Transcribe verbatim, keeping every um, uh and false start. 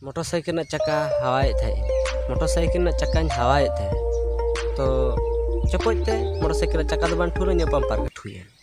motorcycle चक्का हवाए थे मोटरसाइकिल चक्का हवाए थे तो चपते मोटरसाइकिल चक्का तो बन ठूर पंपार के ठुए